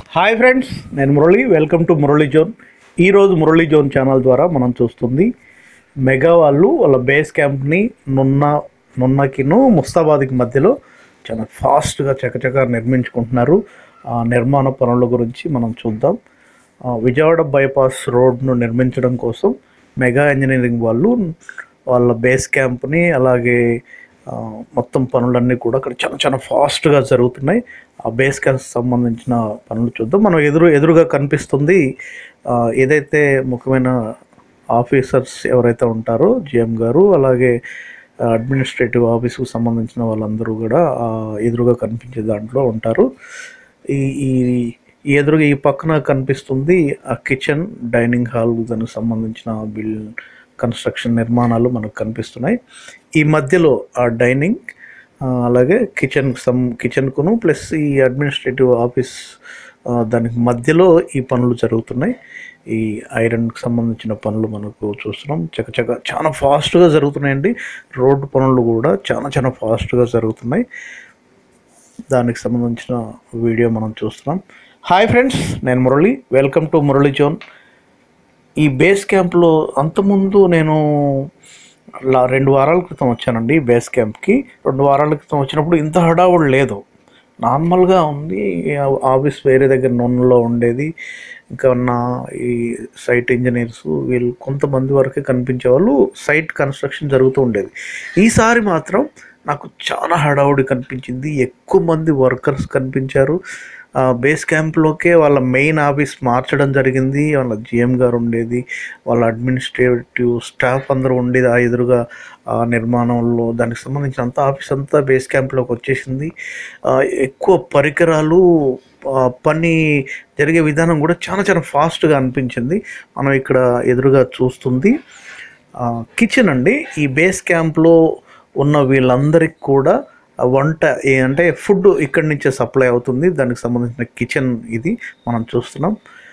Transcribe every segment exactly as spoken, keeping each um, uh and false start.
Hi friends, నేను Murali. Welcome to Murali zone. ఈరోజు Murali zone channel ద్వారా మనం చూస్తుంది మెగా వాళ్ళు వాళ్ళ బేస్ క్యాంప్ని నున్న నున్నకిను ముస్తాబాద్కి మధ్యలో చాలా ఫాస్ట్గా చకచక నిర్మించుకుంటున్నారు. ఆ నిర్మాణ పనుల గురించి మనం చూద్దాం. విజయవాడ బైపాస్ రోడ్ను నిర్మించడం కోసం మెగా ఇంజనీరింగ్ వాళ్ళు వాళ్ళ బేస్ క్యాంప్ని అలాగే మొత్తం పనులన్నీ కూడా అక్కడ చాలా చాలా ఫాస్ట్గా జరుగుతున్నాయి. ఆ బేస్ క్యాంప్ సంబంధించిన పనులు చూద్దాం. మనం ఎదురు ఎదురుగా కనిపిస్తుంది ఏదైతే ముఖ్యమైన ఆఫీసర్స్ ఎవరైతే ఉంటారో జిఎం గారు అలాగే అడ్మినిస్ట్రేటివ్ ఆఫీస్కు సంబంధించిన వాళ్ళందరూ కూడా ఎదురుగా కనిపించే దాంట్లో ఉంటారు. ఈ ఈ ఎదురుగా ఈ పక్కన కనిపిస్తుంది ఆ కిచెన్, డైనింగ్ హాల్, దానికి సంబంధించిన బిల్ కన్స్ట్రక్షన్ నిర్మాణాలు మనకు కనిపిస్తున్నాయి. ఈ మధ్యలో ఆ డైనింగ్ అలాగే కిచెన్ సమ్ కిచెన్కును ప్లస్ ఈ అడ్మినిస్ట్రేటివ్ ఆఫీస్ దానికి మధ్యలో ఈ పనులు జరుగుతున్నాయి. ఈ ఐరన్కి సంబంధించిన పనులు మనకు చూస్తున్నాం. చకచక చాలా ఫాస్ట్గా జరుగుతున్నాయండి. రోడ్డు పనులు కూడా చాలా చాలా ఫాస్ట్గా జరుగుతున్నాయి. దానికి సంబంధించిన వీడియో మనం చూస్తున్నాం. హాయ్ ఫ్రెండ్స్, నేను Murali. Welcome to Murali zone. ఈ బేస్ క్యాంప్లో అంతకుముందు నేను రెండు వారాల క్రితం వచ్చానండి. బేస్ క్యాంప్కి రెండు వారాల క్రితం వచ్చినప్పుడు ఇంత హడావుడు లేదు, నార్మల్గా ఉంది. ఆఫీస్ వేరే దగ్గర నూనెలో ఉండేది. ఇంకా నా ఈ సైట్ ఇంజనీర్స్ వీళ్ళు కొంతమంది వరకే కనిపించేవాళ్ళు. సైట్ కన్స్ట్రక్షన్ జరుగుతూ ఉండేది. ఈసారి మాత్రం నాకు చాలా హడావుడి కనిపించింది. ఎక్కువ మంది వర్కర్స్ కనిపించారు. బేస్ క్యాంప్లోకే వాళ్ళ మెయిన్ ఆఫీస్ మార్చడం జరిగింది. వాళ్ళ జిఎం గారు ఉండేది, వాళ్ళ అడ్మినిస్ట్రేటివ్ స్టాఫ్ అందరూ ఉండేది. ఆ ఎదురుగా నిర్మాణంలో దానికి సంబంధించిన అంత ఆఫీస్ అంతా బేస్ క్యాంప్లోకి వచ్చేసింది. ఎక్కువ పరికరాలు, పని జరిగే విధానం కూడా చాలా చాలా ఫాస్ట్గా అనిపించింది. మనం ఇక్కడ ఎదురుగా చూస్తుంది కిచెన్ అండి. ఈ బేస్ క్యాంప్లో ఉన్న వీళ్ళందరికీ కూడా వంట అంటే ఫుడ్ ఇక్కడి నుంచే సప్లై అవుతుంది. దానికి సంబంధించిన కిచెన్ ఇది మనం చూస్తున్నాం.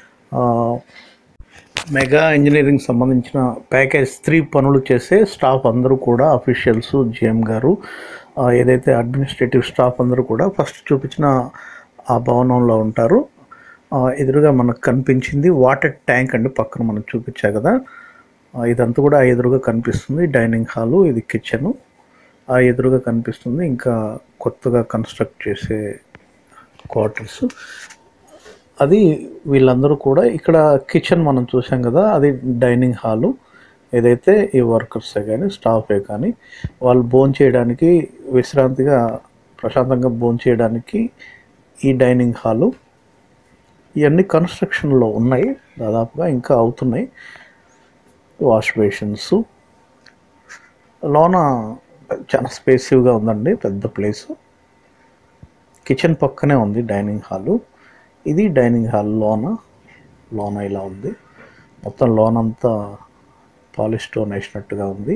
మెగా ఇంజనీరింగ్ సంబంధించిన ప్యాకేజ్ త్రీ పనులు చేసే స్టాఫ్ అందరూ కూడా అఫీషియల్స్, జిఎం గారు, ఏదైతే అడ్మినిస్ట్రేటివ్ స్టాఫ్ అందరూ కూడా ఫస్ట్ చూపించిన ఆ భవనంలో ఉంటారు. ఎదురుగా మనకు కనిపించింది వాటర్ ట్యాంక్ అండి, పక్కన మనం చూపించా కదా. ఇదంతా కూడా ఎదురుగా కనిపిస్తుంది. డైనింగ్ హాలు, ఇది కిచెను ఆ ఎదురుగా కనిపిస్తుంది. ఇంకా కొత్తగా కన్స్ట్రక్ట్ చేసే క్వార్టర్స్ అది. వీళ్ళందరూ కూడా ఇక్కడ కిచెన్ మనం చూసాం కదా, అది డైనింగ్ హాలు. ఏదైతే ఈ వర్కర్సే కానీ స్టాఫే కానీ వాళ్ళు భోజనం చేయడానికి, విశ్రాంతిగా ప్రశాంతంగా భోజనం చేయడానికి ఈ డైనింగ్ హాలు. ఇవన్నీ కన్స్ట్రక్షన్లో ఉన్నాయి, దాదాపుగా ఇంకా అవుతున్నాయి. వాష్ బేషన్స్, లోన చాలా స్పేసివ్గా ఉందండి, పెద్ద ప్లేసు. కిచెన్ పక్కనే ఉంది డైనింగ్ హాలు. ఇది డైనింగ్ హాల్. లోన లోన ఇలా ఉంది. మొత్తం లోన్ అంతా పాలిష్ స్టోన్ వేసినట్టుగా ఉంది.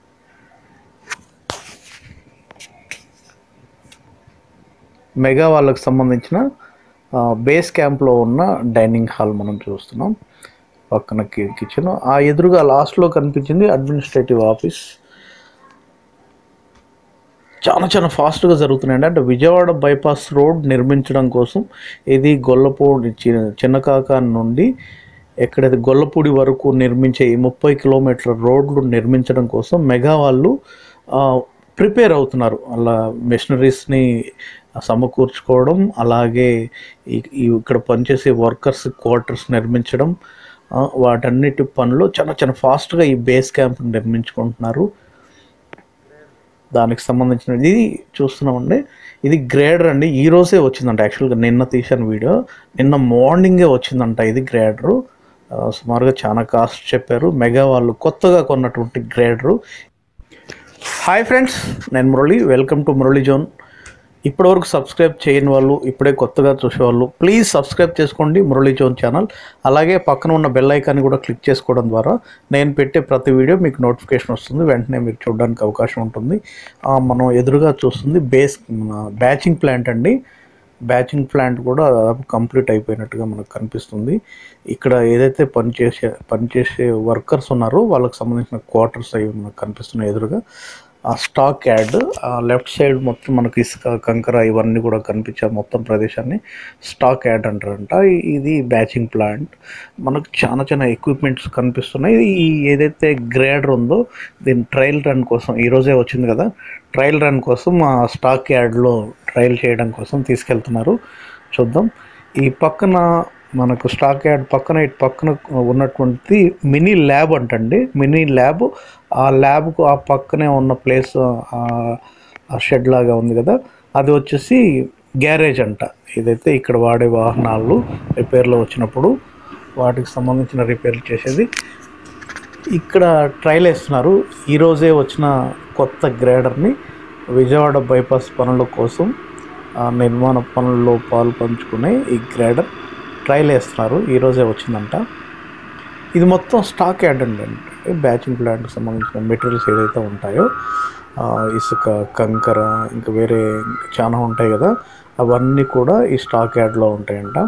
మెగా వాళ్ళకి సంబంధించిన బేస్ క్యాంప్లో ఉన్న డైనింగ్ హాల్ మనం చూస్తున్నాం. పక్కన కిచెన్, ఆ ఎదురుగా లాస్ట్లో కనిపించింది అడ్మినిస్ట్రేటివ్ ఆఫీస్. చాలా చాలా ఫాస్ట్గా జరుగుతున్నాయండి. అంటే విజయవాడ బైపాస్ రోడ్ నిర్మించడం కోసం ఇది గొల్లపూడి చిన్నకాక నుండి ఎక్కడైతే గొల్లపూడి వరకు నిర్మించే ఈ ముప్పై కిలోమీటర్ల రోడ్లు నిర్మించడం కోసం మెగా వాళ్ళు ప్రిపేర్ అవుతున్నారు. అలా మెషినరీస్ని సమకూర్చుకోవడం, అలాగే ఇక్కడ పనిచేసే వర్కర్స్ క్వార్టర్స్ నిర్మించడం, వాటన్నిటి పనులు చాలా చాలా ఫాస్ట్గా ఈ బేస్ క్యాంప్ నిర్మించుకుంటున్నారు. దానికి సంబంధించిన ఇది చూస్తున్నామండి. ఇది గ్రేడర్ అండి. ఈ రోజే వచ్చిందంట. యాక్చువల్గా నిన్న తీసిన వీడియో, నిన్న మార్నింగే వచ్చిందంట ఇది గ్రేడరు. సుమారుగా చాలా కాస్ట్ చెప్పారు. మెగా వాళ్ళు కొత్తగా కొన్నటువంటి గ్రేడరు. హాయ్ ఫ్రెండ్స్, నేను Murali. Welcome to Murali zone. ఇప్పటివరకు సబ్స్క్రైబ్ చేయని వాళ్ళు, ఇప్పుడే కొత్తగా చూసేవాళ్ళు ప్లీజ్ సబ్స్క్రైబ్ చేసుకోండి మురళి జోన్ ఛానల్. అలాగే పక్కన ఉన్న బెల్ ఐకాన్ని కూడా క్లిక్ చేసుకోవడం ద్వారా నేను పెట్టే ప్రతి వీడియో మీకు నోటిఫికేషన్ వస్తుంది, వెంటనే మీరు చూడడానికి అవకాశం ఉంటుంది. మనం ఎదురుగా చూస్తుంది బేస్ బ్యాచింగ్ ప్లాంట్ అండి. బ్యాచింగ్ ప్లాంట్ కూడా దాదాపు కంప్లీట్ అయిపోయినట్టుగా మనకు కనిపిస్తుంది. ఇక్కడ ఏదైతే పనిచేసే పనిచేసే వర్కర్స్ ఉన్నారో వాళ్ళకి సంబంధించిన క్వార్టర్స్ అవి మనకు కనిపిస్తున్నాయి ఎదురుగా. ఆ స్టాక్ యాడ్ లెఫ్ట్ సైడ్ మొత్తం మనకి ఇసుక కంకర ఇవన్నీ కూడా కనిపించే మొత్తం ప్రదేశాన్ని స్టాక్ యాడ్ అంటారంట. ఇది బ్యాచింగ్ ప్లాంట్. మనకు చాలా చాలా ఎక్విప్మెంట్స్ కనిపిస్తున్నాయి. ఈ ఏదైతే గ్రేడర్ ఉందో దీని ట్రయల్ రన్ కోసం ఈరోజే వచ్చింది కదా, ట్రయల్ రన్ కోసం ఆ స్టాక్ యార్డ్లో ట్రయల్ చేయడం కోసం తీసుకెళ్తున్నారు. చూద్దాం. ఈ పక్కన మనకు స్టాక్ యార్డ్ పక్కన ఇటు పక్కన ఉన్నటువంటి మినీ ల్యాబ్ అంటండి. మినీ ల్యాబ్, ఆ ల్యాబ్కు ఆ పక్కనే ఉన్న ప్లేస్ షెడ్ లాగా ఉంది కదా, అది వచ్చేసి గ్యారేజ్ అంట. ఇదైతే ఇక్కడ వాడే వాహనాలు రిపేర్లో వచ్చినప్పుడు వాటికి సంబంధించిన రిపేర్లు చేసేది. ఇక్కడ ట్రయల్ వేస్తున్నారు. ఈరోజే వచ్చిన కొత్త గ్రేడర్ని విజయవాడ బైపాస్ పనుల కోసం నిర్మాణ పనుల్లో పాలు పంచుకునే ఈ గ్రేడర్ ట్రయల్ వేస్తున్నారు. ఈరోజే వచ్చిందంట. ఇది మొత్తం స్టాక్ యార్డ్ అండి. అంటే బ్యాచింగ్ ప్లాంట్కి సంబంధించిన మెటీరియల్స్ ఏదైతే ఉంటాయో ఇసుక, కంకర, ఇంకా వేరే చాలా ఉంటాయి కదా, అవన్నీ కూడా ఈ స్టాక్ యార్డ్లో ఉంటాయంట.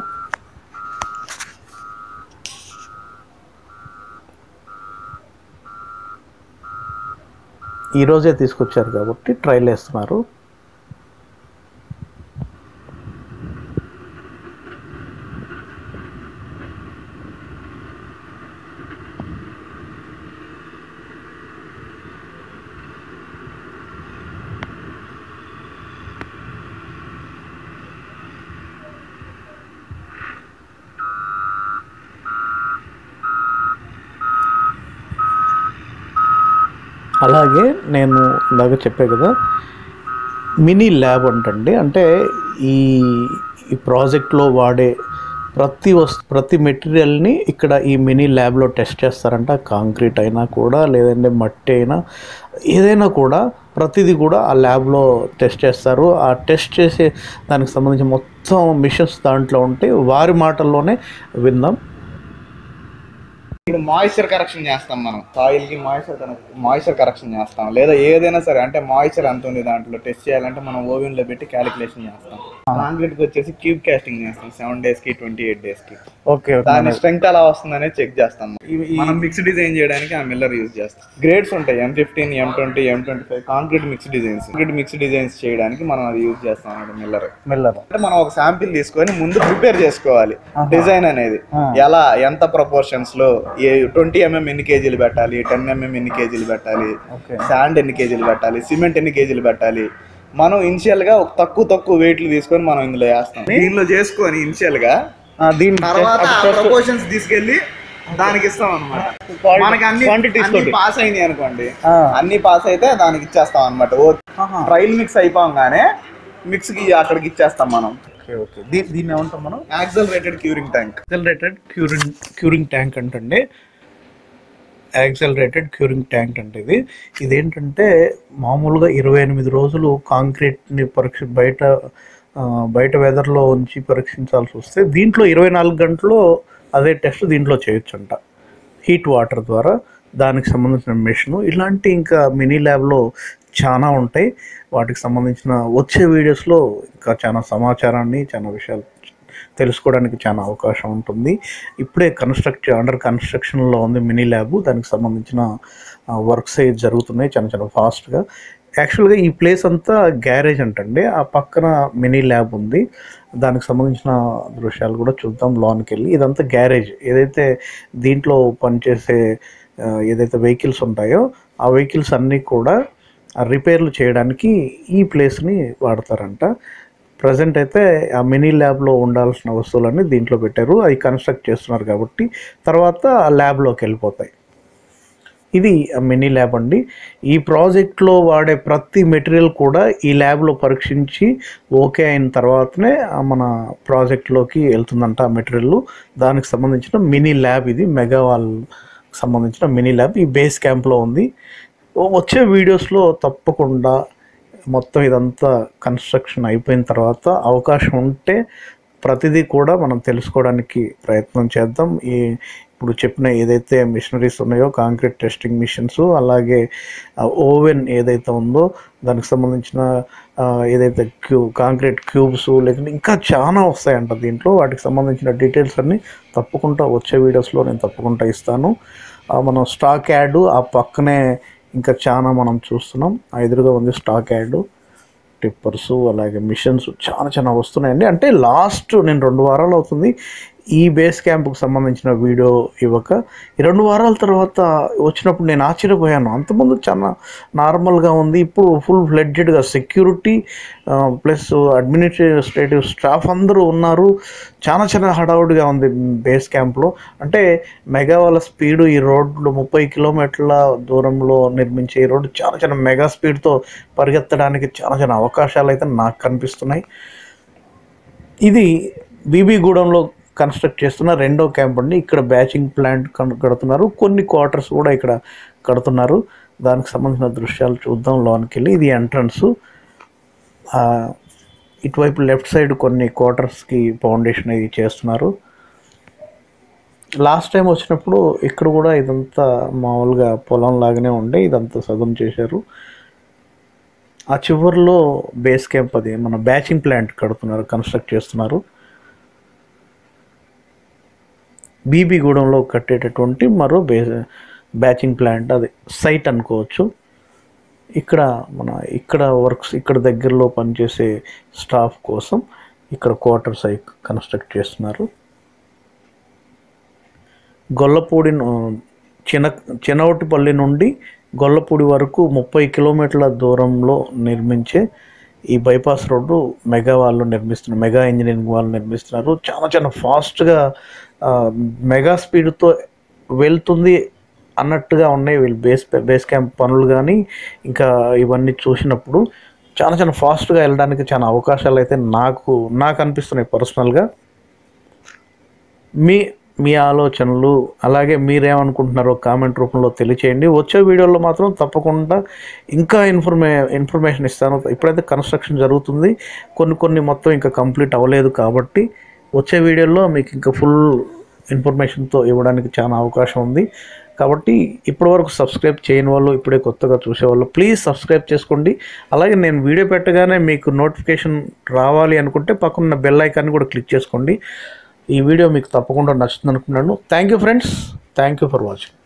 ఈరోజే తీసుకొచ్చారు కాబట్టి ట్రయల్ వేస్తున్నారు. అలాగే నేను ఇందాక చెప్పే కదా మినీ ల్యాబ్ అంటండి. అంటే ఈ ఈ ప్రాజెక్ట్లో వాడే ప్రతి వస్తు ప్రతి మెటీరియల్ని ఇక్కడ ఈ మినీ ల్యాబ్లో టెస్ట్ చేస్తారంట. కాంక్రీట్ అయినా కూడా, లేదంటే మట్టి అయినా, ఏదైనా కూడా ప్రతిదీ కూడా ఆ ల్యాబ్లో టెస్ట్ చేస్తారు. ఆ టెస్ట్ చేసే దానికి సంబంధించి మొత్తం మిషన్స్ దాంట్లో ఉంటే వారి మాటల్లోనే విందాం. ఇప్పుడు మాయిశ్చర్ కరెక్షన్ చేస్తాం మనం, సాయిల్కి మాయిశ్చర్ మాయిశ్చర్ కరెక్షన్ చేస్తాం, లేదా ఏదైనా సరే అంటే మాయిశ్చర్ ఎంత ఉంది దాంట్లో టెస్ట్ చేయాలంటే మనం ఓవెన్లో పెట్టి క్యాలిక్యులేషన్ చేస్తాం. కాంక్రీట్కి వచ్చేసి క్యూబ్ కాస్టింగ్ చేస్తాం సెవెన్ డేస్కి ట్వంటీ ఎయిట్ డేస్కి. ఓకే, దాని స్ట్రెంగ్త్ ఎలా వస్తుందనేది చెక్ చేస్తాం. మనం మిక్స్ డిజైన్ చేయడానికి ఆ మిల్లర్ యూజ్ చేస్తాం. గ్రేడ్స్ ఉంటాయి, M fifteen, M twenty, M twenty five concrete mix designs. Concrete mix designs చేయడానికి మనం అది యూజ్ చేస్తాం అన్నమాట మిల్లర్. మిల్లర్ అంటే మనం ఒక శాంపిల్ తీసుకొని ముందు ప్రిపేర్ చేసుకోవాలి డిజైన్ అనేది, ఎలా ఎంత ప్రపోర్షన్స్ లో ట్వంటీ ఎంఎం ఎన్ని కేజీలు పెట్టాలి, టెన్ ఎంఎం ఎన్ని కేజీలు పెట్టాలి, శాండ్ ఎన్ని కేజీలు పెట్టాలి, సిమెంట్ ఎన్ని కేజీలు పెట్టాలి. మనం ఇనిషియల్ గా ఒక తక్కువ తక్కువ వెయిట్లు తీసుకొని మనం ఇందులో వేస్తాం. దీనిలో చేసుకొని ఇనిషియల్ గా దీని తర్వాత ప్రపోర్షన్స్ తీసుకెళ్లి దానికి ఇస్తాం అనమాట. మనకి అన్ని పాస్ అయినాయి అనుకోండి, అన్ని పాస్ అయితే దానికి ఇచ్చేస్తాం అనమాట. ట్రయల్ మిక్స్ అయిపోగానే మిక్స్ కి అక్కడికి ఇచ్చేస్తాం మనం. దీన్ని ఏమంటాం మనం? Accelerated curing tank. Accelerated curing curing tank అంటే యాక్సలరేటెడ్ క్యూరింగ్ ట్యాంక్ అంటే ఇది ఇదేంటంటే మామూలుగా ఇరవై ఎనిమిది రోజులు కాంక్రీట్ని పరీక్ష బయట బయట వెదర్లో ఉంచి పరీక్షించాల్సి వస్తే దీంట్లో ఇరవై నాలుగు గంటలు అదే టెస్ట్ దీంట్లో చేయొచ్చంట. హీట్ వాటర్ ద్వారా దానికి సంబంధించిన మెషిన్, ఇలాంటి ఇంకా మినీ ల్యాబ్లో చాలా ఉంటాయి. వాటికి సంబంధించిన వచ్చే వీడియోస్లో ఇంకా చాలా సమాచారాన్ని, చాలా విషయాలు తెలుసుకోవడానికి చాలా అవకాశం ఉంటుంది. ఇప్పుడే కన్స్ట్రక్ట్ అండర్ కన్స్ట్రక్షన్లో ఉంది మినీ ల్యాబ్. దానికి సంబంధించిన వర్క్స్ అయితే జరుగుతున్నాయి చాలా చాలా ఫాస్ట్గా. యాక్చువల్గా ఈ ప్లేస్ అంతా గ్యారేజ్ అంటండి. ఆ పక్కన మినీ ల్యాబ్ ఉంది. దానికి సంబంధించిన దృశ్యాలు కూడా చూద్దాం లోనికి వెళ్ళి. ఇదంతా గ్యారేజ్. ఏదైతే దీంట్లో పనిచేసే ఏదైతే వెహికల్స్ ఉంటాయో ఆ వెహికల్స్ అన్నీ కూడా రిపేర్లు చేయడానికి ఈ ప్లేస్ని వాడతారంట. ప్రజెంట్ అయితే ఆ మినీ ల్యాబ్లో ఉండాల్సిన వస్తువులన్నీ దీంట్లో పెట్టారు. అవి కన్స్ట్రక్ట్ చేస్తున్నారు కాబట్టి తర్వాత ఆ ల్యాబ్లోకి వెళ్ళిపోతాయి. ఇది మినీ ల్యాబ్ అండి. ఈ ప్రాజెక్ట్లో వాడే ప్రతి మెటీరియల్ కూడా ఈ ల్యాబ్లో పరీక్షించి ఓకే అయిన తర్వాతనే మన ప్రాజెక్ట్లోకి వెళ్తుందంట ఆ మెటీరియల్. దానికి సంబంధించిన మినీ ల్యాబ్ ఇది. మెగా వాల్ సంబంధించిన మినీ ల్యాబ్ ఈ బేస్ క్యాంప్లో ఉంది. వచ్చే వీడియోస్లో తప్పకుండా మొత్తం ఇదంతా కన్స్ట్రక్షన్ అయిపోయిన తర్వాత అవకాశం ఉంటే ప్రతిదీ కూడా మనం తెలుసుకోవడానికి ప్రయత్నం చేద్దాం. ఈ ఇప్పుడు చెప్పిన ఏదైతే మిషనరీస్ ఉన్నాయో కాంక్రీట్ టెస్టింగ్ మిషన్స్, అలాగే ఓవెన్ ఏదైతే ఉందో దానికి సంబంధించిన ఏదైతే క్యూ కాంక్రీట్ క్యూబ్స్, లేకుంటే ఇంకా చాలా వస్తాయంట దీంట్లో. వాటికి సంబంధించిన డీటెయిల్స్ అన్నీ తప్పకుండా వచ్చే వీడియోస్లో నేను తప్పకుండా ఇస్తాను. మనం స్టాక్ యాడ్ ఆ పక్కనే ఇంకా చాలా మనం చూస్తున్నాం. ఎదురుగా ఉంది స్టాక్ యార్డు, టిప్పర్సు, అలాగే మిషన్స్ చాలా చాలా వస్తున్నాయండి. అంటే లాస్ట్ నేను రెండు వారాలు అవుతుంది ఈ బేస్ క్యాంప్కి సంబంధించిన వీడియో ఇవ్వక. ఈ రెండు వారాల తర్వాత వచ్చినప్పుడు నేను ఆశ్చర్యపోయాను. అంతకుముందు చాలా నార్మల్గా ఉంది, ఇప్పుడు ఫుల్ ఫ్లెడ్జెడ్గా సెక్యూరిటీ ప్లస్ అడ్మినిస్ట్రేటివ్ స్టాఫ్ అందరూ ఉన్నారు. చాలా చాలా హడావుడిగా ఉంది బేస్ క్యాంప్లో. అంటే మెగా వాళ్ళ స్పీడు ఈ రోడ్లు ముప్పై కిలోమీటర్ల దూరంలో నిర్మించే ఈ రోడ్డు చాలా చాలా మెగా స్పీడ్తో పరిగెత్తడానికి చాలా చాలా అవకాశాలు అయితే నాకు కనిపిస్తున్నాయి. ఇది బీబీగూడెంలో కన్స్ట్రక్ట్ చేస్తున్న రెండో క్యాంప్ అండి. ఇక్కడ బ్యాచింగ్ ప్లాంట్ కడుతున్నారు, కొన్ని క్వార్టర్స్ కూడా ఇక్కడ కడుతున్నారు. దానికి సంబంధించిన దృశ్యాలు చూద్దాం లోనికి వెళ్ళి. ఇది ఎంట్రన్స్. ఇటువైపు లెఫ్ట్ సైడ్ కొన్ని క్వార్టర్స్కి ఫౌండేషన్ ఇది చేస్తున్నారు. లాస్ట్ టైం వచ్చినప్పుడు ఇక్కడ కూడా ఇదంతా మామూలుగా పొలం లాగానే ఉండే, ఇదంతా సగం చేశారు. ఆ చివరిలో బేస్ క్యాంప్, అది మన బ్యాచింగ్ ప్లాంట్ కడుతున్నారు, కన్స్ట్రక్ట్ చేస్తున్నారు. బీబీగూడెంలో కట్టేటటువంటి మరో బే బ్యాచింగ్ ప్లాంట్, అది సైట్ అనుకోవచ్చు. ఇక్కడ మన ఇక్కడ వర్క్స్, ఇక్కడ దగ్గరలో పనిచేసే స్టాఫ్ కోసం ఇక్కడ క్వార్టర్స్ అయి కన్స్ట్రక్ట్ చేస్తున్నారు. గొల్లపూడి చిన్న చినవటిపల్లి నుండి గొల్లపూడి వరకు ముప్పై కిలోమీటర్ల దూరంలో నిర్మించే ఈ బైపాస్ రోడ్డు మెగా వాళ్ళు నిర్మిస్తున్నారు, మెగా ఇంజనీరింగ్ వాళ్ళు నిర్మిస్తున్నారు. చాలా చాలా ఫాస్ట్గా మెగా స్పీడ్తో వెళ్తుంది అన్నట్టుగా ఉన్నాయి వీళ్ళు బేస్ బేస్ క్యాంప్ పనులు. కానీ ఇంకా ఇవన్నీ చూసినప్పుడు చాలా చాలా ఫాస్ట్గా వెళ్ళడానికి చాలా అవకాశాలు అయితే నాకు నాకు అనిపిస్తున్నాయి పర్సనల్గా. మీ మీ ఆలోచనలు, అలాగే మీరేమనుకుంటున్నారో కామెంట్ రూపంలో తెలియచేయండి. వచ్చే వీడియోలో మాత్రం తప్పకుండా ఇంకా ఇన్ఫర్మే ఇన్ఫర్మేషన్ ఇస్తాను. ఇప్పుడైతే కన్స్ట్రక్షన్ జరుగుతుంది, కొన్ని కొన్ని మొత్తం ఇంకా కంప్లీట్ అవ్వలేదు కాబట్టి వచ్చే వీడియోలో మీకు ఇంకా ఫుల్ ఇన్ఫర్మేషన్తో ఇవ్వడానికి చాలా అవకాశం ఉంది. కాబట్టి ఇప్పటివరకు సబ్స్క్రైబ్ చేయని వాళ్ళు, ఇప్పుడే కొత్తగా చూసేవాళ్ళు ప్లీజ్ సబ్స్క్రైబ్ చేసుకోండి. అలాగే నేను వీడియో పెట్టగానే మీకు నోటిఫికేషన్ రావాలి అనుకుంటే పక్కన బెల్ ఐకాన్ని కూడా క్లిక్ చేసుకోండి. ఈ వీడియో మీకు తప్పకుండా నచ్చుతుంది అనుకున్నాను. Thank you friends, thank you for watching.